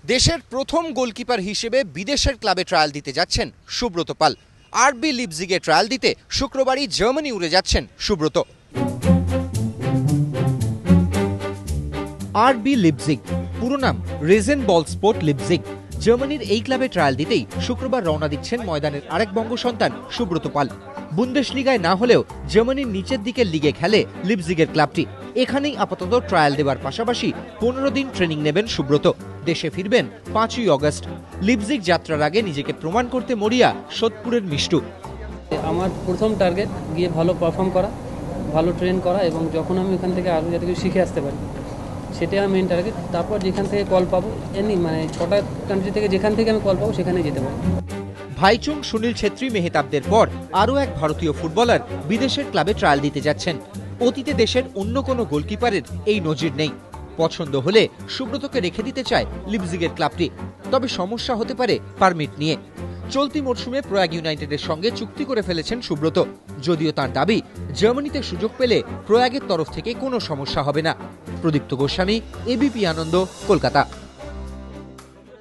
দেশের প্রথম গোলকিপার হিসেবে বিদেশের ক্লাবে ট্রায়াল দিতে যাচ্ছেন সুব্রত পাল। আরবি লিপজিগে ট্রায়াল দিতে শুক্রবারই জার্মানি উড়ে যাচ্ছেন সুব্রত। আরবি লিপজিগ, পুরো নাম রেজেনবল স্পোর্ট লিপজিগ। জার্মানির এই ক্লাবে ট্রায়াল দিতেই শুক্রবার রওনা দিচ্ছেন ময়দানের আরেক বঙ্গসন্তান সুব্রত পাল। বুন্দেশলিগায় না হলেও জার্মানির নিচের দিকের লিগে খেলে লিপজিগের ক্লাবটি। এখানেই আপাতত ট্রায়াল দেওয়ার পাশাপাশি 15 দিন ট্রেনিং নেবেন সুব্রত। দেশে ফিরবেন 5ই অগস্ট। লিপজিগ যাত্রার আগে নিজেকে প্রমাণ করতে মরিয়া সোদপুরের মিষ্টু। আমার প্রথম টার্গেট গিয়ে ভালো পারফর্ম করা, ভালো ট্রেন করা এবং যখন আমি ওখান থেকে আরও যাতে কিছু শিখে আসতে পারি, সেটাই আমার মেন টার্গেট। তারপর যেখান থেকে কল পাবো, কটা কান্ট্রি থেকে যেখান থেকে আমি কল পাবো সেখানে যেতে পারি। ভাইচুং, সুনীল ছেত্রী, মেহতাবদের পর আরও এক ভারতীয় ফুটবলার বিদেশের ক্লাবে ট্রায়াল দিতে যাচ্ছেন। অতীতে দেশের অন্য কোনো গোলকিপারের এই নজির নেই। পছন্দ হলে সুব্রতকে রেখে দিতে চায় লিপজিগের ক্লাবটি, তবে সমস্যা হতে পারে পারমিট নিয়ে। চলতি মরশুমে প্রয়াগ ইউনাইটেডের সঙ্গে চুক্তি করে ফেলেছেন সুব্রত। যদিও তার দাবি, জার্মানিতে সুযোগ পেলে প্রয়াগের তরফ থেকে কোনো সমস্যা হবে না। প্রদীপ্ত গোস্বামী, এবিপি আনন্দ, কলকাতা।